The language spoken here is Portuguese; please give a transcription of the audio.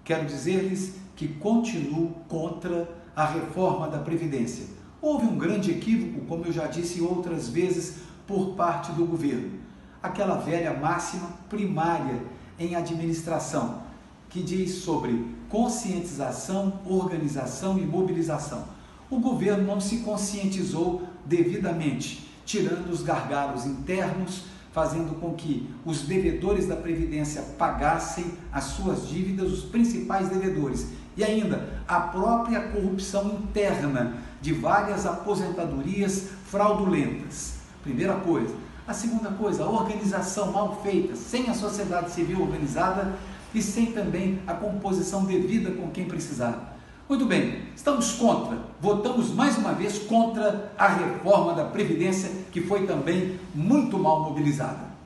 quero dizer-lhes que continuo contra a reforma da Previdência. Houve um grande equívoco, como eu já disse outras vezes, por parte do governo. Aquela velha máxima primária em administração, que diz sobre conscientização, organização e mobilização. O governo não se conscientizou devidamente, tirando os gargalos internos, fazendo com que os devedores da Previdência pagassem as suas dívidas, os principais devedores, e ainda a própria corrupção interna de várias aposentadorias fraudulentas. Primeira coisa. A segunda coisa, a organização mal feita, sem a sociedade civil organizada e sem também a composição devida com quem precisar. Muito bem, estamos contra, votamos mais uma vez contra a reforma da Previdência, que foi também muito mal mobilizada.